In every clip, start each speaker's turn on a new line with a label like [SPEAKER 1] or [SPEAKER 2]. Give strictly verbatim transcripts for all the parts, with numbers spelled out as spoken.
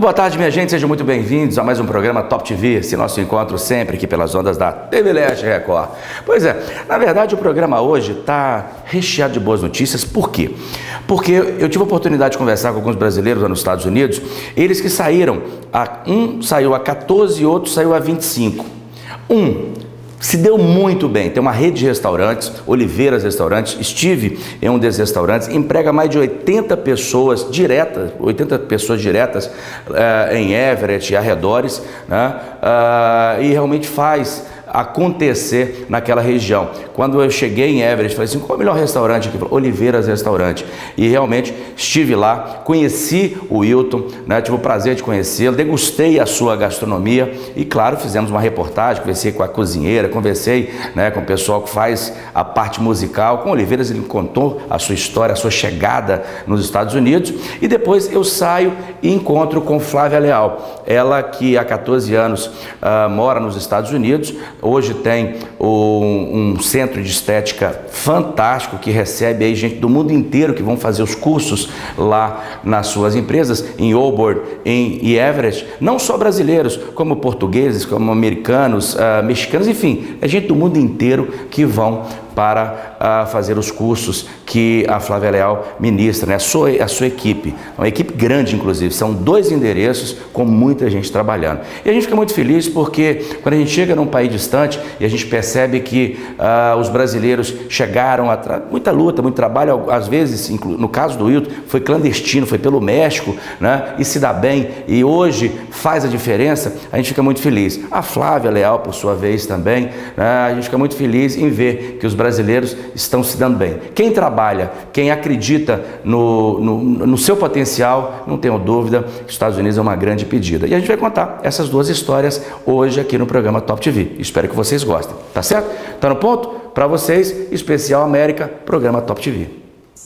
[SPEAKER 1] boa tarde, minha gente, sejam muito bem-vindos a mais um programa Top T V, esse nosso encontro sempre aqui pelas ondas da T V Leste Record. Pois é, na verdade o programa hoje está recheado de boas notícias. Por quê? Porque eu tive a oportunidade de conversar com alguns brasileiros lá nos Estados Unidos, eles que saíram, a, um saiu a quatorze e outro saiu a vinte e cinco. Um se deu muito bem, tem uma rede de restaurantes, Oliveiras Restaurantes, estive em um desses restaurantes, emprega mais de oitenta pessoas diretas, oitenta pessoas diretas uh, em Everett e arredores, né? uh, e realmente faz acontecer naquela região. Quando eu cheguei em Everett, falei assim, qual é o melhor restaurante aqui? Oliveiras Restaurante. E realmente estive lá, conheci o Wilton, né? Tive o prazer de conhecê-lo, degustei a sua gastronomia e, claro, fizemos uma reportagem, conversei com a cozinheira, conversei, né, com o pessoal que faz a parte musical. Com Oliveiras ele contou a sua história, a sua chegada nos Estados Unidos, e depois eu saio e encontro com Flávia Leal, ela que há quatorze anos uh, mora nos Estados Unidos. Hoje tem um, um centro de estética fantástico que recebe aí gente do mundo inteiro que vão fazer os cursos lá nas suas empresas, em Auburn, em, em Everett. Não só brasileiros, como portugueses, como americanos, uh, mexicanos, enfim, é gente do mundo inteiro que vão para uh, fazer os cursos que a Flávia Leal ministra, né? a, sua, a sua equipe, uma equipe grande inclusive, são dois endereços com muita gente trabalhando. E a gente fica muito feliz porque quando a gente chega num país distante e a gente percebe que uh, os brasileiros chegaram a muita luta, muito trabalho, às vezes, no caso do Wilton, foi clandestino, foi pelo México, né? E se dá bem, e hoje faz a diferença, a gente fica muito feliz. A Flávia Leal, por sua vez, também, né? A gente fica muito feliz em ver que os brasileiros estão se dando bem. Quem trabalha, quem acredita no, no, no seu potencial, não tenho dúvida que os Estados Unidos é uma grande pedida. E a gente vai contar essas duas histórias hoje aqui no programa Top T V. Espero que vocês gostem, tá certo? Tá no ponto? Para vocês, Especial América, programa Top T V.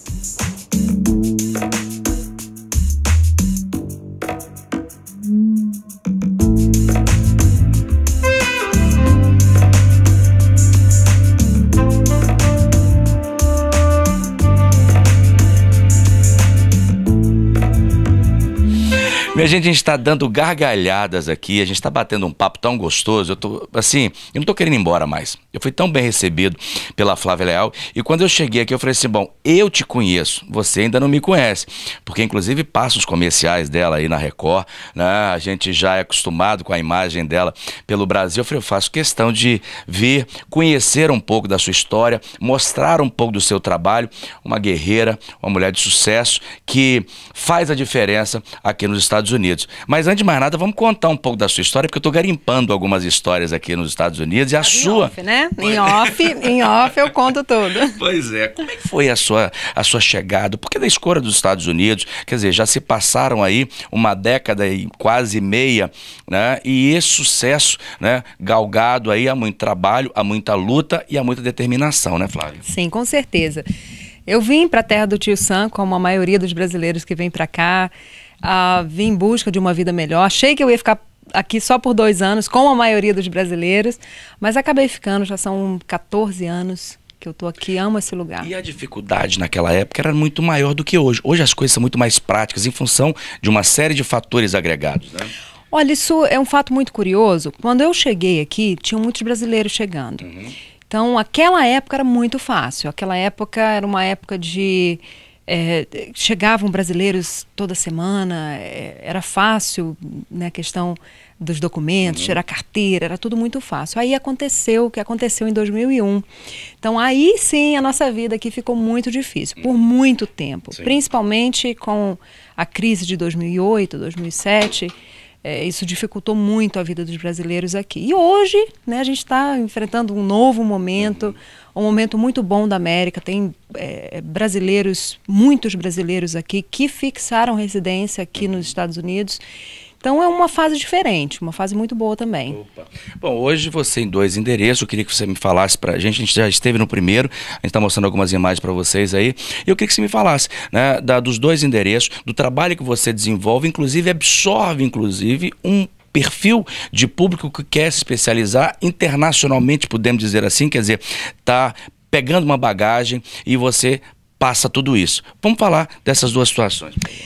[SPEAKER 1] Minha gente, a gente está dando gargalhadas aqui, a gente está batendo um papo tão gostoso, eu tô, assim, eu não tô querendo ir embora mais. Eu fui tão bem recebido pela Flávia Leal, e quando eu cheguei aqui eu falei assim, bom, eu te conheço, você ainda não me conhece, porque inclusive passa os comerciais dela aí na Record, né? A gente já é acostumado com a imagem dela pelo Brasil. Eu falei, eu faço questão de vir conhecer um pouco da sua história, mostrar um pouco do seu trabalho, uma guerreira, uma mulher de sucesso que faz a diferença aqui nos Estados Unidos. Mas antes de mais nada, vamos contar um pouco da sua história, porque eu estou garimpando algumas histórias aqui nos Estados Unidos, e a
[SPEAKER 2] em
[SPEAKER 1] sua...
[SPEAKER 2] Off, né? Em off, em off eu conto tudo.
[SPEAKER 1] Pois é, como é que foi a sua, a sua chegada? Porque da escolha dos Estados Unidos, quer dizer, já se passaram aí uma década e quase meia, né? E esse sucesso, né, galgado aí, há muito trabalho, há muita luta e há muita determinação, né, Flávia?
[SPEAKER 2] Sim, com certeza. Eu vim para a terra do Tio Sam, como a maioria dos brasileiros que vem para cá. Uh, vim em busca de uma vida melhor. Achei que eu ia ficar aqui só por dois anos, como a maioria dos brasileiros, mas acabei ficando, já são quatorze anos que eu tô aqui, amo esse lugar.
[SPEAKER 1] E a dificuldade naquela época era muito maior do que hoje. Hoje as coisas são muito mais práticas em função de uma série de fatores agregados, né?
[SPEAKER 2] Olha, isso é um fato muito curioso. Quando eu cheguei aqui, tinham muitos brasileiros chegando. Uhum. Então, aquela época era muito fácil. Aquela época era uma época de... É, chegavam brasileiros toda semana, é, era fácil, né, a questão dos documentos, uhum. tirar carteira, era tudo muito fácil. Aí aconteceu o que aconteceu em dois mil e um. Então aí sim a nossa vida aqui ficou muito difícil, por uhum. muito tempo. Sim. Principalmente com a crise de dois mil e oito, dois mil e sete, é, isso dificultou muito a vida dos brasileiros aqui. E hoje, né, a gente está enfrentando um novo momento, uhum. um momento muito bom da América. Tem é, brasileiros, muitos brasileiros aqui que fixaram residência aqui uhum. nos Estados Unidos. Então é uma fase diferente, uma fase muito boa também.
[SPEAKER 1] Opa. Bom, hoje você em dois endereços, eu queria que você me falasse pra gente, a gente já esteve no primeiro, a gente está mostrando algumas imagens para vocês aí, e eu queria que você me falasse, né, da, dos dois endereços, do trabalho que você desenvolve, inclusive absorve, inclusive, um perfil de público que quer se especializar internacionalmente, podemos dizer assim, quer dizer, tá pegando uma bagagem e você passa tudo isso. Vamos falar dessas duas situações.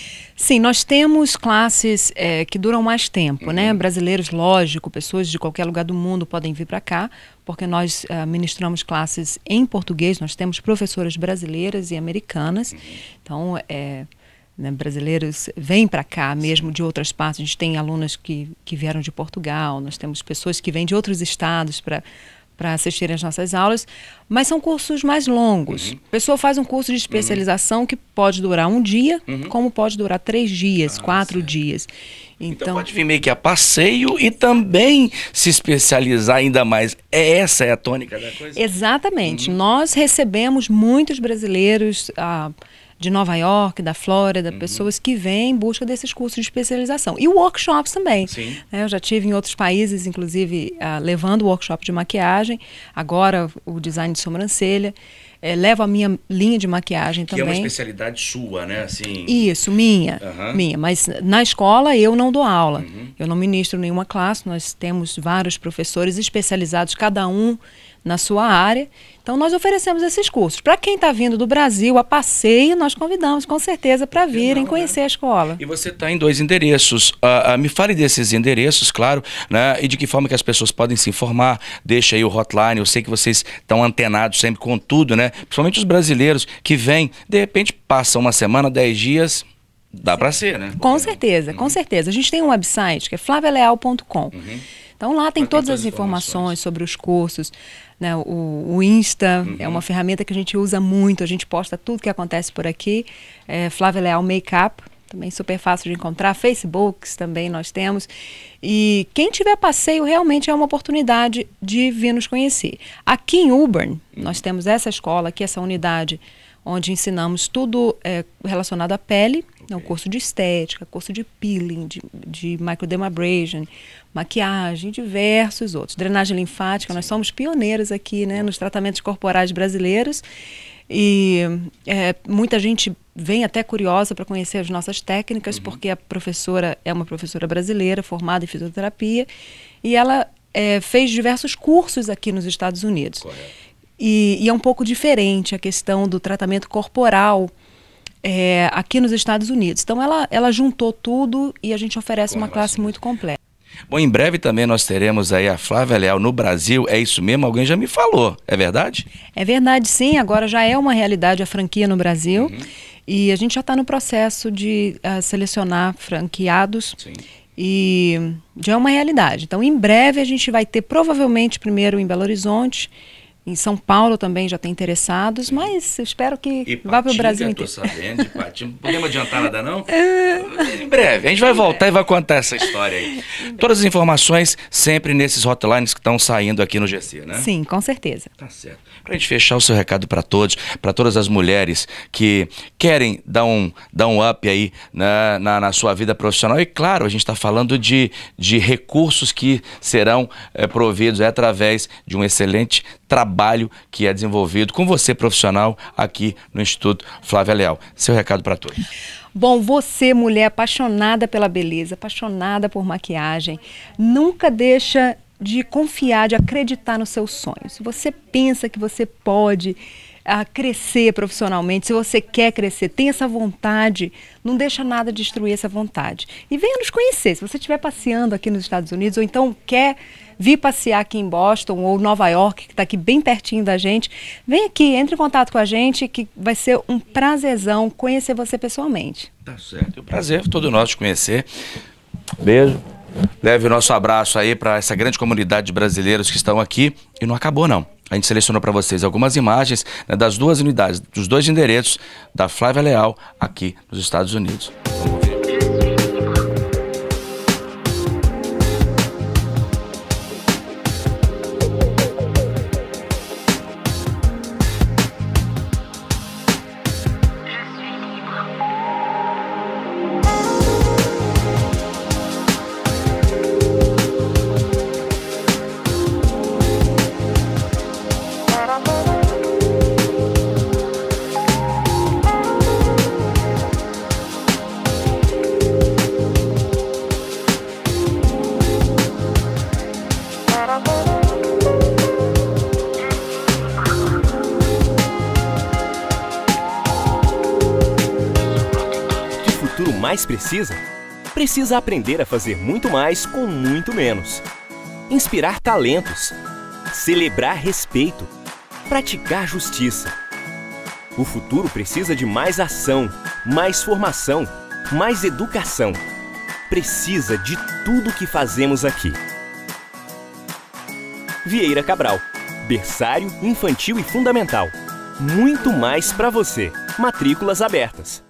[SPEAKER 2] Sim, nós temos classes é, que duram mais tempo,
[SPEAKER 1] Uhum.
[SPEAKER 2] né? Brasileiros, lógico, pessoas de qualquer lugar do mundo podem vir para cá, porque nós uh, ministramos classes em português, nós temos professoras brasileiras e americanas, uhum. Então, é, né, brasileiros vêm para cá mesmo de outras partes, a gente tem alunas que, que vieram de Portugal, nós temos pessoas que vêm de outros estados para para assistirem às nossas aulas, mas são cursos mais longos. Uhum. A pessoa faz um curso de especialização uhum. que pode durar um dia, uhum. como pode durar três dias, ah, quatro certo. dias.
[SPEAKER 1] Então, então pode vir meio que a passeio e também se especializar ainda mais. É essa é a tônica da coisa?
[SPEAKER 2] Exatamente. Uhum. Nós recebemos muitos brasileiros ah, de Nova York, da Flórida, uhum. pessoas que vêm em busca desses cursos de especialização. E workshops também.
[SPEAKER 1] Sim.
[SPEAKER 2] Eu já tive em outros países, inclusive, uh, levando o workshop de maquiagem, agora o design de sobrancelha. É, levo a minha linha de maquiagem
[SPEAKER 1] que
[SPEAKER 2] também.
[SPEAKER 1] Que é uma especialidade sua, né? Assim...
[SPEAKER 2] Isso, minha, uhum. minha. Mas na escola eu não dou aula. Uhum. Eu não ministro nenhuma classe. Nós temos vários professores especializados, cada um na sua área. Então nós oferecemos esses cursos. Para quem está vindo do Brasil a passeio, nós convidamos com certeza para virem conhecer né? a escola.
[SPEAKER 1] E você está em dois endereços. Uh, uh, me fale desses endereços, claro, né? E de que forma que as pessoas podem se informar. Deixa aí o hotline. Eu sei que vocês estão antenados sempre com tudo, né? Principalmente os brasileiros que vêm, de repente passam uma semana, dez dias, dá para ser, né?
[SPEAKER 2] Com certeza, uhum. com certeza. A gente tem um website que é flavia leal ponto com. Uhum. Então lá tem todas as informações, informações sobre os cursos, né? O, o Insta uhum. é uma ferramenta que a gente usa muito, a gente posta tudo que acontece por aqui. É Flavia Leal Makeup, também super fácil de encontrar. Facebooks também nós temos. E quem tiver passeio realmente é uma oportunidade de vir nos conhecer. Aqui em Auburn, uhum. nós temos essa escola aqui, essa unidade, onde ensinamos tudo é, relacionado à pele, okay. né, o curso de estética, curso de peeling, de, de microdermabrasion, maquiagem, diversos outros. Drenagem linfática, Sim. nós somos pioneiros aqui, né, nos tratamentos corporais brasileiros. E é, muita gente vem até curiosa para conhecer as nossas técnicas, uhum. porque a professora é uma professora brasileira, formada em fisioterapia, e ela é, fez diversos cursos aqui nos Estados Unidos. Correto. E, e é um pouco diferente a questão do tratamento corporal é, aqui nos Estados Unidos. Então ela, ela juntou tudo e a gente oferece uma classe muito completa.
[SPEAKER 1] Bom, em breve também nós teremos aí a Flavia Leal no Brasil, é isso mesmo? Alguém já me falou, é verdade?
[SPEAKER 2] É verdade, sim, agora já é uma realidade a franquia no Brasil, uhum. e a gente já está no processo de uh, selecionar franqueados, sim. e já é uma realidade. Então em breve a gente vai ter provavelmente primeiro em Belo Horizonte, em São Paulo também já tem interessados, Sim. mas eu espero que
[SPEAKER 1] e
[SPEAKER 2] vá para o Brasil inteiro.
[SPEAKER 1] Estou sabendo de Patinga. Não podemos adiantar nada, não? Em breve. A gente vai voltar e vai contar essa história aí. Todas as informações sempre nesses hotlines que estão saindo aqui no G C, né?
[SPEAKER 2] Sim, com certeza.
[SPEAKER 1] Tá certo. Para a gente fechar o seu recado para todos, para todas as mulheres que querem dar um, dar um up aí na, na, na sua vida profissional. E claro, a gente está falando de, de recursos que serão é, providos é, através de um excelente trabalho que é desenvolvido com você, profissional, aqui no Instituto Flavia Leal. Seu recado para todos.
[SPEAKER 2] Bom, você, mulher apaixonada pela beleza, apaixonada por maquiagem, nunca deixa de confiar, de acreditar nos seus sonhos. Se você pensa que você pode a crescer profissionalmente, se você quer crescer, tem essa vontade, não deixa nada destruir essa vontade. E venha nos conhecer, se você estiver passeando aqui nos Estados Unidos, ou então quer vir passear aqui em Boston ou Nova York, que está aqui bem pertinho da gente, vem aqui, entre em contato com a gente, que vai ser um prazerzão conhecer você pessoalmente.
[SPEAKER 1] Tá certo, o prazer é todo nosso de conhecer. Beijo. Leve o nosso abraço aí para essa grande comunidade de brasileiros que estão aqui. E não acabou, não. A gente selecionou para vocês algumas imagens, né, das duas unidades, dos dois endereços da Flavia Leal aqui nos Estados Unidos. Vamos ver.
[SPEAKER 3] mais precisa? Precisa aprender a fazer muito mais com muito menos. Inspirar talentos. Celebrar respeito. Praticar justiça. O futuro precisa de mais ação, mais formação, mais educação. Precisa de tudo que fazemos aqui. Vieira Cabral. Berçário, infantil e fundamental. Muito mais para você. Matrículas abertas.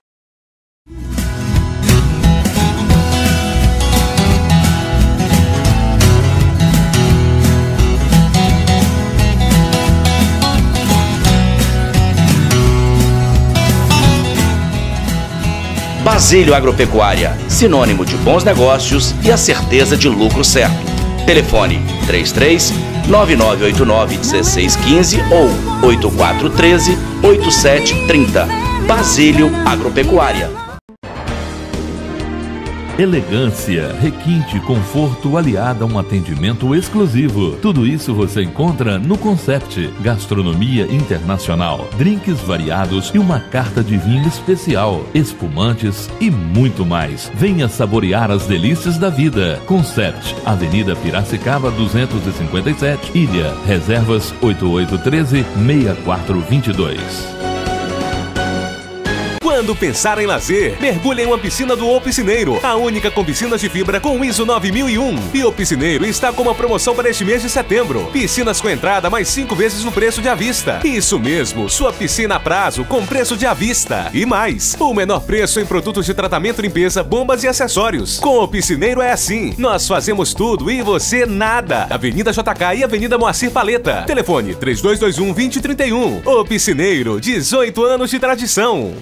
[SPEAKER 1] Basílio Agropecuária, sinônimo de bons negócios e a certeza de lucro certo. Telefone três três nove nove oito nove um seis um cinco ou oito quatro um três oito sete três zero. Basílio Agropecuária.
[SPEAKER 4] Elegância, requinte, conforto aliado a um atendimento exclusivo. Tudo isso você encontra no Concept. Gastronomia internacional, drinks variados e uma carta de vinho especial, espumantes e muito mais. Venha saborear as delícias da vida. Concept, Avenida Piracicaba duzentos e cinquenta e sete, Ilha. Reservas oito oito um três seis quatro dois dois.
[SPEAKER 5] Quando pensar em lazer, mergulhe em uma piscina do O Piscineiro, a única com piscinas de fibra com ISO nove mil e um. E o Piscineiro está com uma promoção para este mês de setembro. Piscinas com entrada mais cinco vezes no preço de à vista. Isso mesmo, sua piscina a prazo com preço de à vista. E mais, o menor preço em produtos de tratamento, limpeza, bombas e acessórios. Com o Piscineiro é assim, nós fazemos tudo e você nada. Avenida J K e Avenida Moacir Paleta. Telefone três dois dois um, dois zero três um. O Piscineiro, dezoito anos de tradição.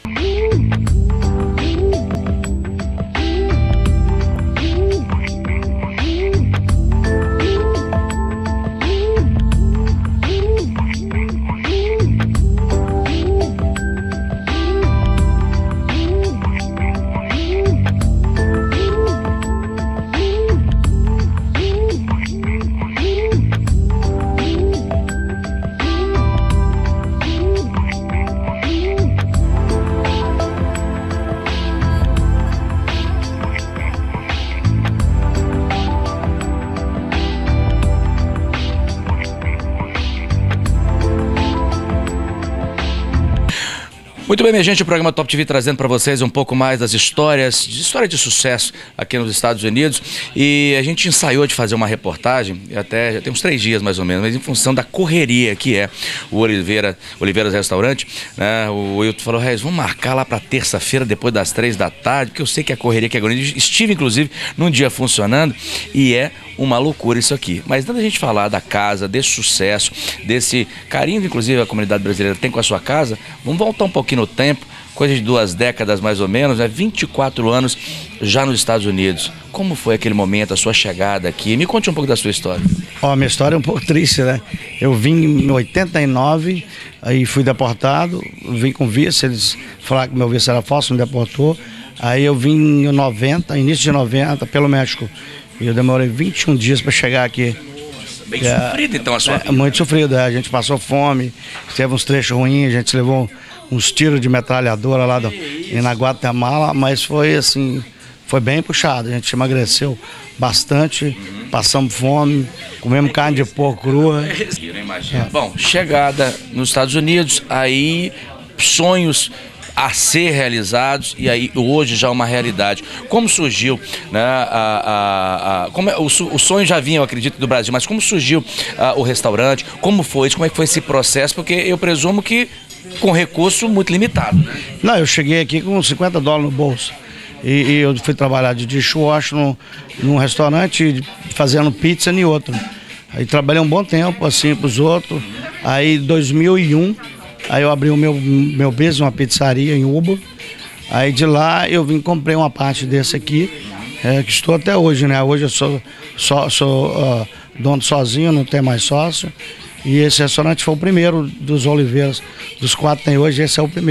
[SPEAKER 1] Muito bem, minha gente, o programa Top T V trazendo para vocês um pouco mais das histórias, de história de sucesso aqui nos Estados Unidos. E a gente ensaiou de fazer uma reportagem, até já tem uns três dias mais ou menos, mas em função da correria que é o Oliveira, Oliveiras Restaurante, né? O Wilton falou, Regis, vamos marcar lá para terça-feira, depois das três da tarde, porque eu sei que a correria que é grande. Estive, inclusive, num dia funcionando e é uma loucura isso aqui. Mas antes da gente falar da casa, desse sucesso, desse carinho que inclusive a comunidade brasileira tem com a sua casa, vamos voltar um pouquinho no tempo, coisa de duas décadas mais ou menos, né? vinte e quatro anos já nos Estados Unidos. Como foi aquele momento, a sua chegada aqui? Me conte um pouco da sua história.
[SPEAKER 6] Ó, minha história é um pouco triste, né? Eu vim em oitenta e nove, aí fui deportado, vim com visto, eles falaram que meu visto era falso, me deportou. Aí eu vim em noventa, início de noventa, pelo México. E eu demorei vinte e um dias para chegar aqui.
[SPEAKER 1] Bem
[SPEAKER 6] é,
[SPEAKER 1] sofrido então a sua
[SPEAKER 6] é,
[SPEAKER 1] vida.
[SPEAKER 6] Muito sofrido, é. A gente passou fome, teve uns trechos ruins, a gente levou uns tiros de metralhadora lá do, na Guatemala, mas foi assim, foi bem puxado. A gente emagreceu bastante, uhum. Passamos fome, comemos carne de porco crua.
[SPEAKER 1] É. Bom, chegada nos Estados Unidos, aí sonhos a ser realizados e aí hoje já é uma realidade. Como surgiu, né, a, a, a, como é, o, o sonho já vinha, eu acredito, do Brasil, mas como surgiu a, o restaurante, como foi, como é que foi esse processo, porque eu presumo que com recurso muito limitado, né?
[SPEAKER 6] Não, eu cheguei aqui com cinquenta dólares no bolso e, e eu fui trabalhar de dishwasher num, num restaurante fazendo pizza em outro. Aí trabalhei um bom tempo assim pros outros, aí em dois mil e um aí eu abri o meu, meu business, uma pizzaria em Uber. Aí de lá eu vim comprei uma parte desse aqui, é, que estou até hoje, né? Hoje eu sou, sou, sou uh, dono sozinho, não tenho mais sócio. E esse restaurante foi o primeiro dos Oliveiras, dos quatro que tem hoje, esse é o primeiro.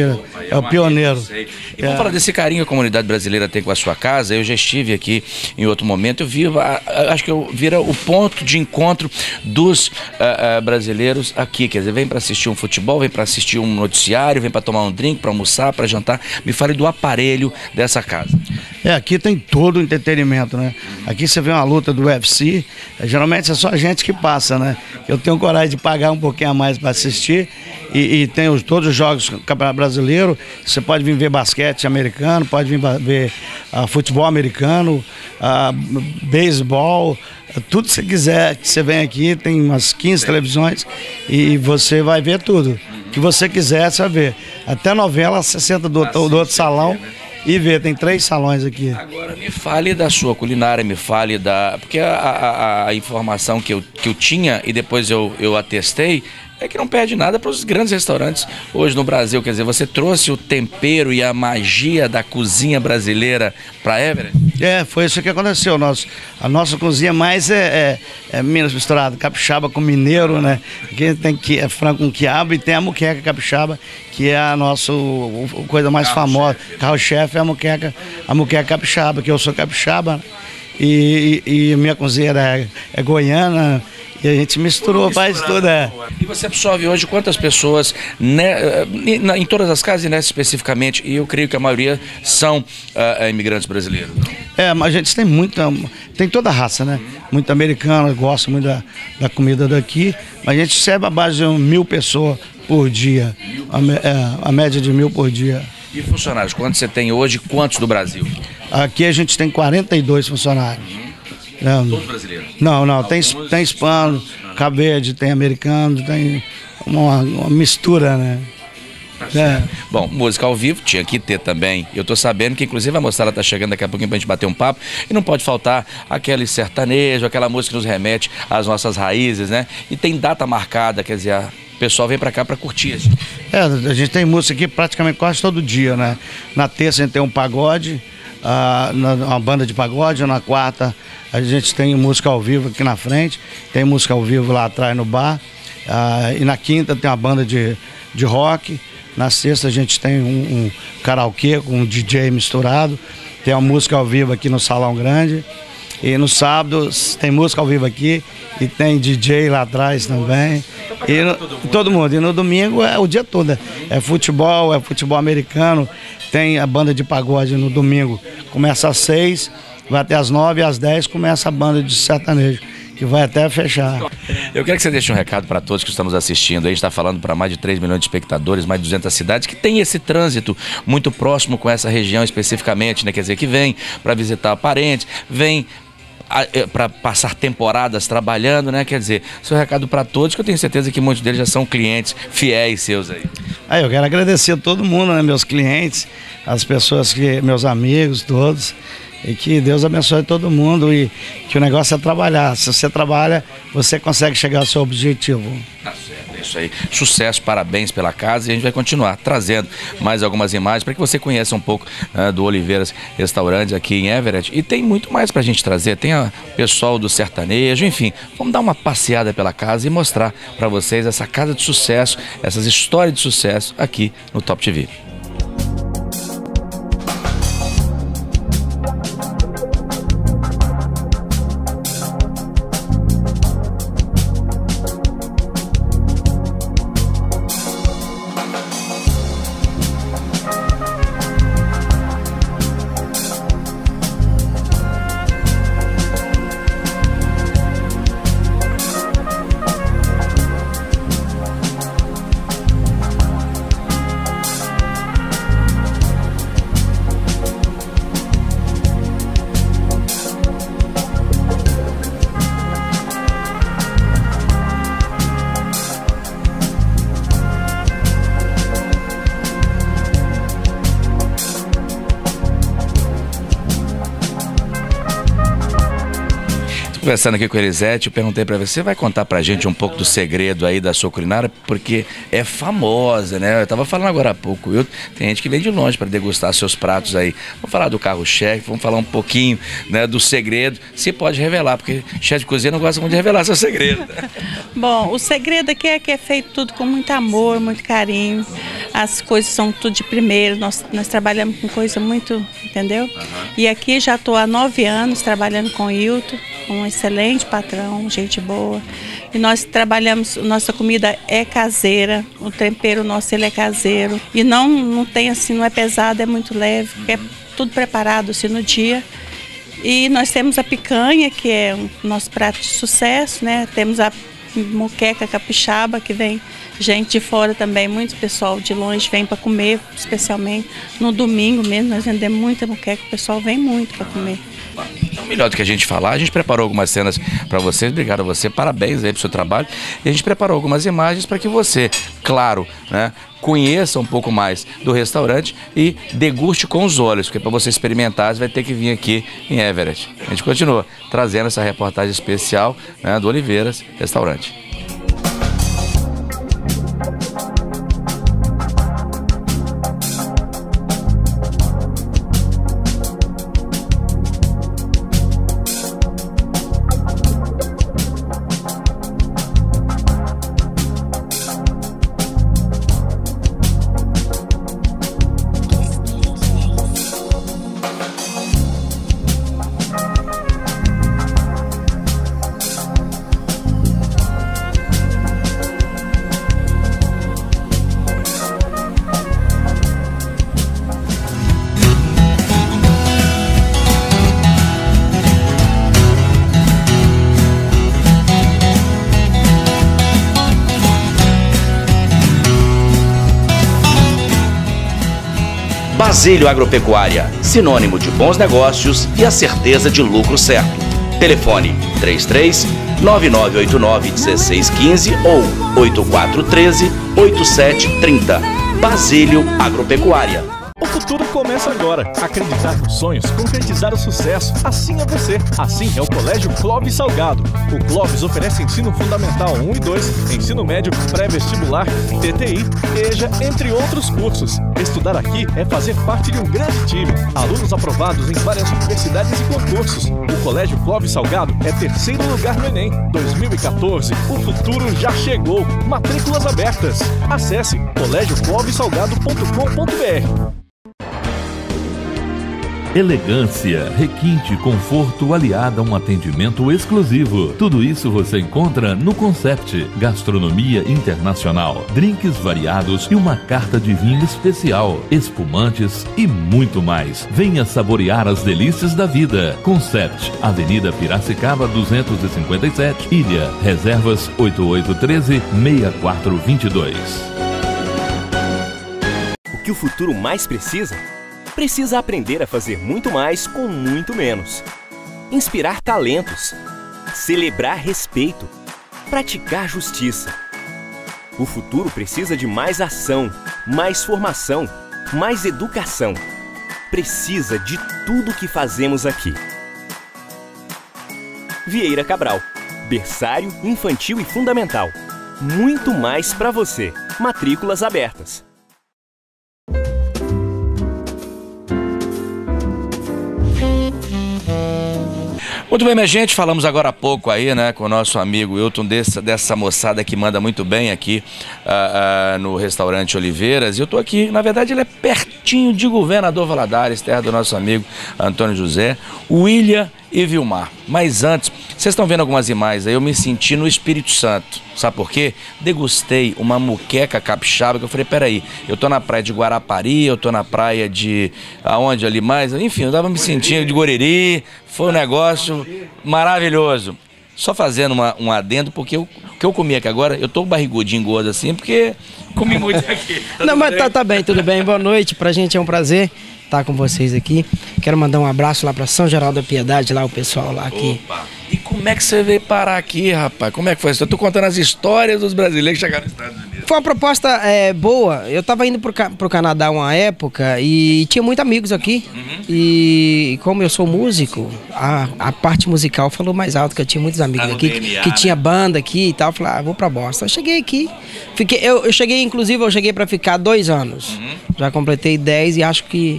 [SPEAKER 6] é o pioneiro.
[SPEAKER 1] E vamos é. falar desse carinho que a comunidade brasileira tem com a sua casa. Eu já estive aqui em outro momento, eu vi, acho que eu vira o ponto de encontro dos uh, uh, brasileiros aqui, quer dizer, vem para assistir um futebol, vem para assistir um noticiário, vem para tomar um drink, para almoçar, para jantar. Me fale do aparelho dessa casa.
[SPEAKER 6] É, aqui tem todo o entretenimento, né? Aqui você vê uma luta do U F C, geralmente é só a gente que passa, né? Eu tenho coragem de pagar um pouquinho a mais para assistir e, e tem os, todos os jogos do Campeonato Brasileiro. Você pode vir ver basquete americano, pode vir ver uh, futebol americano, uh, beisebol, tudo que você quiser, que você vem aqui, tem umas quinze televisões e você vai ver tudo. O que você quiser, você vai ver. Até novela, você senta do, do outro salão e vê, tem três salões aqui.
[SPEAKER 1] Agora me fale da sua culinária, me fale da... Porque a, a, a informação que eu, que eu tinha e depois eu, eu atestei é que não perde nada para os grandes restaurantes hoje no Brasil. Quer dizer, você trouxe o tempero e a magia da cozinha brasileira para Everett?
[SPEAKER 6] É, foi isso que aconteceu. Nosso, a nossa cozinha mais é, é, é Minas misturada, capixaba com mineiro, né? Aqui tem que, é frango com quiabo e tem a muqueca capixaba, que é a nossa o, o coisa mais carro famosa. Carro-chefe é a muqueca, a muqueca capixaba, que eu sou capixaba, e, e, e minha cozinha é, é goiana. E a gente misturou, faz tudo, é.
[SPEAKER 1] E você absorve hoje quantas pessoas, né, em todas as casas, né, especificamente, e eu creio que a maioria são uh, imigrantes brasileiros.
[SPEAKER 6] É, mas a gente tem muita, tem toda a raça, né? Muito americano, gosta muito da, da comida daqui, mas a gente serve a base de mil pessoas por dia, a, é, a média de mil por dia.
[SPEAKER 1] E funcionários, quantos você tem hoje, quantos do Brasil?
[SPEAKER 6] Aqui a gente tem quarenta e dois funcionários.
[SPEAKER 1] Uhum.
[SPEAKER 6] Não,
[SPEAKER 1] todos brasileiros?
[SPEAKER 6] Não, não, tem, tem hispano, Cabo Verde, tem americano, tem uma, uma mistura, né?
[SPEAKER 1] É. Bom, música ao vivo tinha que ter também. Eu tô sabendo que inclusive a moçada tá chegando daqui a pouquinho pra gente bater um papo e não pode faltar aquele sertanejo, aquela música que nos remete às nossas raízes, né? E tem data marcada, quer dizer, o pessoal vem pra cá pra curtir isso.
[SPEAKER 6] É, a gente tem música aqui praticamente quase todo dia, né? Na terça a gente tem um pagode, uh, na, uma banda de pagode, na quarta a gente tem música ao vivo aqui na frente, tem música ao vivo lá atrás no bar, uh, e na quinta tem uma banda de, de rock, na sexta a gente tem um, um karaokê com um D J misturado, tem uma música ao vivo aqui no Salão Grande, e no sábado tem música ao vivo aqui e tem D J lá atrás também, e no, todo mundo, e no domingo é o dia todo, é futebol, é futebol americano, tem a banda de pagode no domingo, começa às seis, vai até às nove, às dez começa a banda de sertanejo, que vai até fechar.
[SPEAKER 1] Eu quero que você deixe um recado para todos que estamos assistindo. A gente está falando para mais de três milhões de espectadores, mais de duzentas cidades, que tem esse trânsito muito próximo com essa região especificamente, né? Quer dizer, que vem para visitar parentes, vem para passar temporadas trabalhando, né? Quer dizer, seu recado para todos, que eu tenho certeza que muitos deles já são clientes fiéis seus aí.
[SPEAKER 6] Aí eu quero agradecer a todo mundo, né? Meus clientes, as pessoas que, meus amigos, todos. E que Deus abençoe todo mundo e que o negócio é trabalhar. Se você trabalha, você consegue chegar ao seu objetivo.
[SPEAKER 1] Tá certo, é isso aí. Sucesso, parabéns pela casa e a gente vai continuar trazendo mais algumas imagens para que você conheça um pouco uh, do Oliveiras Restaurante aqui em Everett. E tem muito mais para a gente trazer. Tem o pessoal do sertanejo, enfim. Vamos dar uma passeada pela casa e mostrar para vocês essa casa de sucesso, essas histórias de sucesso aqui no Top T V. Conversando aqui com a Elisete, eu perguntei para você, vai contar pra gente um pouco do segredo aí da sua culinária, porque é famosa, né? Eu tava falando agora há pouco, eu, tem gente que vem de longe para degustar seus pratos aí. Vamos falar do carro-chefe, vamos falar um pouquinho, né, do segredo. Você pode revelar, porque chefe de cozinha não gosta muito de revelar seu segredo.
[SPEAKER 7] Bom, o segredo aqui é que é feito tudo com muito amor, muito carinho. as coisas são tudo de primeiro, nós, nós trabalhamos com coisa muito, entendeu? Uhum. E aqui já estou há nove anos trabalhando com o Hilton, um excelente patrão, gente boa. E nós trabalhamos, nossa comida é caseira, o tempero nosso ele é caseiro. E não, não tem assim, não é pesado, é muito leve, é tudo preparado assim no dia. E nós temos a picanha, que é o nosso prato de sucesso, né? Temos a moqueca capixaba, que vem gente de fora também, muito pessoal de longe vem para comer, especialmente no domingo mesmo, nós vendemos muita moqueca, o pessoal vem muito para comer.
[SPEAKER 1] Então, melhor do que a gente falar, a gente preparou algumas cenas para vocês, obrigado a você, parabéns aí pro seu trabalho, e a gente preparou algumas imagens para que você, claro, né, conheça um pouco mais do restaurante e deguste com os olhos, porque para você experimentar, você vai ter que vir aqui em Everett. A gente continua trazendo essa reportagem especial, né, do Oliveiras Restaurante. Basílio Agropecuária, sinônimo de bons negócios e a certeza de lucro certo. Telefone três três nove nove oito nove um seis um cinco ou oito quatro um três oito sete três zero. Basílio Agropecuária.
[SPEAKER 8] O futuro começa agora. Acreditar nos sonhos, concretizar o sucesso. Assim é você. Assim é o Colégio Clóvis Salgado. O Clóvis oferece ensino fundamental um e dois, ensino médio, pré-vestibular, T T I, EJA, entre outros cursos. Estudar aqui é fazer parte de um grande time. Alunos aprovados em várias universidades e concursos. O Colégio Clóvis Salgado é terceiro lugar no Enem dois mil e quatorze. O futuro já chegou. Matrículas abertas. Acesse colégio clóvis salgado ponto com ponto br.
[SPEAKER 4] Elegância, requinte, conforto aliado a um atendimento exclusivo. Tudo isso você encontra no Concept. Gastronomia internacional, drinks variados e uma carta de vinho especial, espumantes e muito mais. Venha saborear as delícias da vida. Concept, Avenida Piracicaba duzentos e cinquenta e sete, Ilha. Reservas oito oito um três, seis quatro dois dois.
[SPEAKER 3] O que o futuro mais precisa? Precisa aprender a fazer muito mais com muito menos. Inspirar talentos. Celebrar respeito. Praticar justiça. O futuro precisa de mais ação, mais formação, mais educação. Precisa de tudo que fazemos aqui. Vieira Cabral. Berçário, infantil e fundamental. Muito mais para você. Matrículas abertas.
[SPEAKER 1] Muito bem, minha gente, falamos agora há pouco aí, né, com o nosso amigo Hilton, dessa, dessa moçada que manda muito bem aqui uh, uh, no restaurante Oliveiras. E eu tô aqui, na verdade, ele é pertinho de Governador Valadares, terra do nosso amigo Antônio José, William e Vilmar. Mas antes, vocês estão vendo algumas imagens aí, eu me senti no Espírito Santo. Sabe por quê? Degustei uma moqueca capixaba que eu falei, peraí, eu tô na praia de Guarapari, eu tô na praia de... aonde ali mais? Enfim, eu tava me sentindo de Goriri, foi um negócio maravilhoso. Só fazendo uma, um adendo, porque eu, o que eu comi aqui agora, eu tô barrigudinho gordo assim, porque comi muito aqui.
[SPEAKER 9] Tá Não, mas tá, tá bem, tudo bem. Boa noite, pra gente é um prazer estar com vocês aqui. Quero mandar um abraço lá pra São Geraldo da Piedade, lá o pessoal lá aqui.
[SPEAKER 1] Opa. E como é que você veio parar aqui, rapaz? Como é que foi isso? Eu tô contando as histórias dos brasileiros que chegaram nos Estados Unidos.
[SPEAKER 9] Foi uma proposta é, boa. Eu tava indo pro, pro Canadá uma época e tinha muitos amigos aqui. Uhum. E como eu sou músico, a, a parte musical falou mais alto, que eu tinha muitos amigos ah, aqui, D N A, que, que né? tinha banda aqui e tal. Eu falei, ah, vou pra Boston. Eu cheguei aqui. Fiquei, eu, eu cheguei, inclusive, eu cheguei pra ficar dois anos. Uhum. Já completei dez e acho que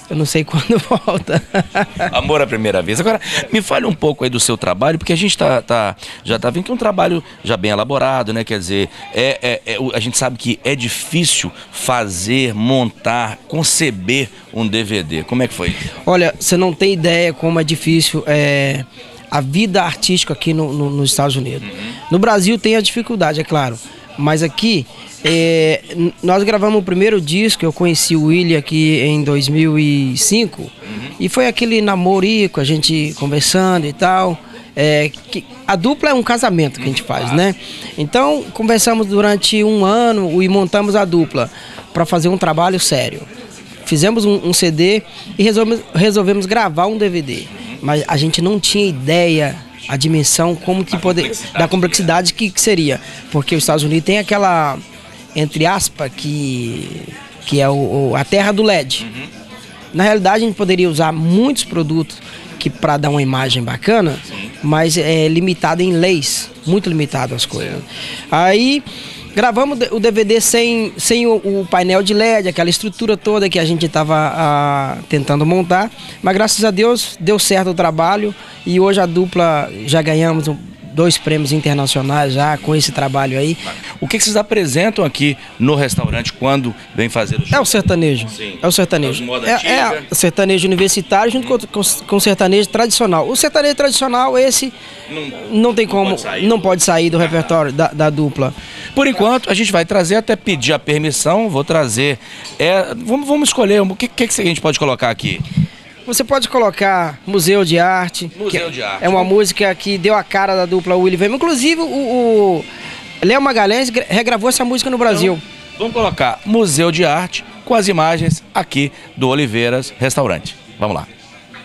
[SPEAKER 9] eu não sei quando volta.
[SPEAKER 1] Amor à primeira vez. Agora, me fale um pouco aí do seu trabalho, porque a gente tá, tá, já tá vendo que é um trabalho já bem elaborado, né? Quer dizer, é, é, é, a gente sabe que é difícil fazer, montar, conceber um D V D. Como é que foi?
[SPEAKER 9] Olha, você não tem ideia como é difícil é, a vida artística aqui no, no, nos Estados Unidos. Uhum. No Brasil tem a dificuldade, é claro, mas aqui... É, nós gravamos o primeiro disco, eu conheci o William aqui em dois mil e cinco, uhum. E foi aquele namorico, a gente conversando e tal. É, que, a dupla é um casamento que a gente faz, né? Então conversamos durante um ano e montamos a dupla para fazer um trabalho sério. Fizemos um, um C D e resolvemos, resolvemos gravar um D V D, mas a gente não tinha ideia a dimensão como que poder, da complexidade que, que seria, porque os Estados Unidos tem aquela, entre aspas, que, que é o, o, a terra do L E D. Uhum. Na realidade, a gente poderia usar muitos produtos que para dar uma imagem bacana, sim, mas é limitado em leis, muito limitado as coisas. Sim. Aí gravamos o D V D sem, sem o, o painel de L E D, aquela estrutura toda que a gente estava tentando montar, mas graças a Deus deu certo o trabalho e hoje a dupla já ganhamos um, dois prêmios internacionais já com esse trabalho aí.
[SPEAKER 1] O que, que vocês apresentam aqui no restaurante quando vem fazer o show?
[SPEAKER 9] É o sertanejo. Sim. É o sertanejo. É, é o sertanejo universitário junto hum. com, com o sertanejo tradicional. O sertanejo tradicional, esse não, não tem como, não pode sair, não pode sair do ah, repertório da, da dupla.
[SPEAKER 1] Por enquanto, a gente vai trazer, até pedir a permissão, vou trazer. É, vamos, vamos escolher, o que, que, que a gente pode colocar aqui?
[SPEAKER 9] Você pode colocar Museu de Arte.
[SPEAKER 1] Museu de Arte.
[SPEAKER 9] É uma música que deu a cara da dupla Willy Vermelho. Inclusive, o, o Léo Magalhães regravou essa música no Brasil.
[SPEAKER 1] Então, vamos colocar Museu de Arte com as imagens aqui do Oliveiras Restaurante. Vamos lá.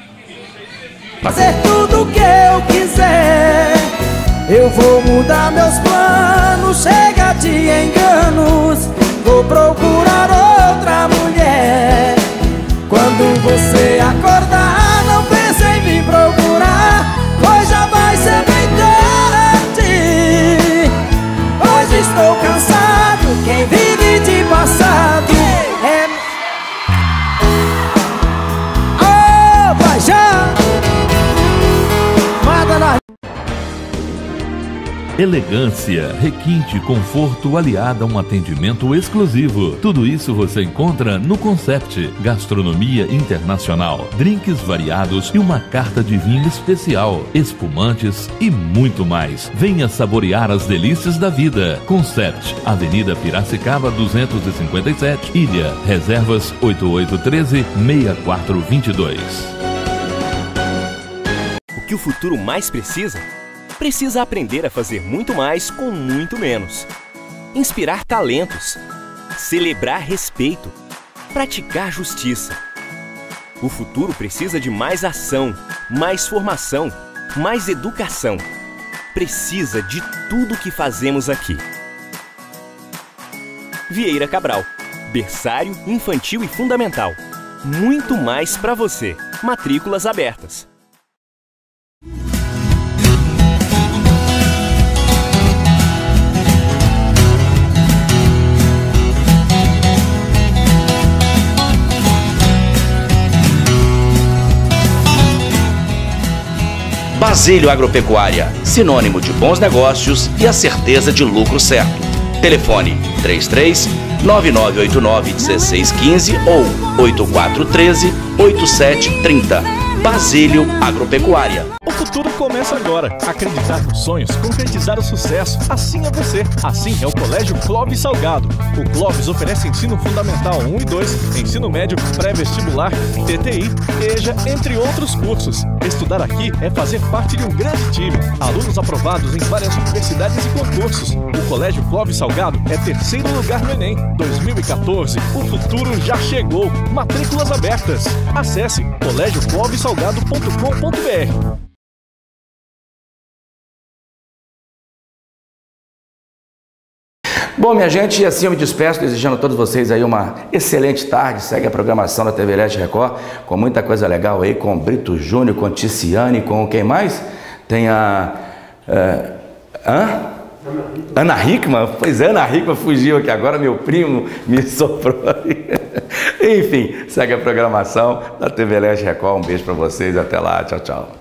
[SPEAKER 10] Fazer tudo o que eu quiser, eu vou mudar meus planos, chega de enganos, vou procurar outra mulher. Quando você acordar, não pense em me procurar, pois já vai ser bem tarde. Hoje estou cansado, quem vive de passado é... Oh, paixão! Manda na...
[SPEAKER 4] Elegância, requinte, conforto aliada a um atendimento exclusivo. Tudo isso você encontra no Concept. Gastronomia internacional, drinks variados e uma carta de vinho especial, espumantes e muito mais. Venha saborear as delícias da vida. Concept, Avenida Piracicaba duzentos e cinquenta e sete, Ilha. Reservas oito oito um três, seis quatro dois dois.
[SPEAKER 3] O que o futuro mais precisa? Precisa aprender a fazer muito mais com muito menos. Inspirar talentos. Celebrar respeito. Praticar justiça. O futuro precisa de mais ação, mais formação, mais educação. Precisa de tudo que fazemos aqui. Vieira Cabral. Berçário, infantil e fundamental. Muito mais para você. Matrículas abertas.
[SPEAKER 1] Basílio Agropecuária, sinônimo de bons negócios e a certeza de lucro certo. Telefone três três nove nove oito nove um seis um cinco ou oito quatro um três, oito sete três zero. Basílio Agropecuária.
[SPEAKER 8] O futuro começa agora. Acreditar nos sonhos, concretizar o sucesso. Assim é você. Assim é o Colégio Clóvis Salgado. O Clóvis oferece ensino fundamental um e dois, ensino médio, pré-vestibular, T T I, EJA, entre outros cursos. Estudar aqui é fazer parte de um grande time. Alunos aprovados em várias universidades e concursos. O Colégio Clóvis Salgado é terceiro lugar no Enem dois mil e quatorze. O futuro já chegou. Matrículas abertas. Acesse colégio clóvis salgado ponto com ponto br.
[SPEAKER 1] Bom, minha gente, e assim eu me despeço, desejando a todos vocês aí uma excelente tarde. Segue a programação da T V Leste Record, com muita coisa legal aí, com Brito Júnior, com Ticiane, com quem mais? Tem a... Uh, hã? Ana Hickman. Pois é, Ana Hickman fugiu aqui agora, meu primo me soprou aí. Enfim, segue a programação da T V Leste Record. Um beijo para vocês. Até lá. Tchau, tchau.